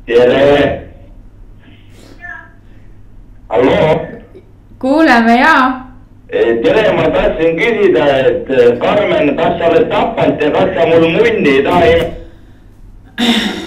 tere. halloo. kuuleme ja. tere, ma tahtsin küsida, et Karmen, kas sa oled tapanud ja kas sa mul munni ei taha?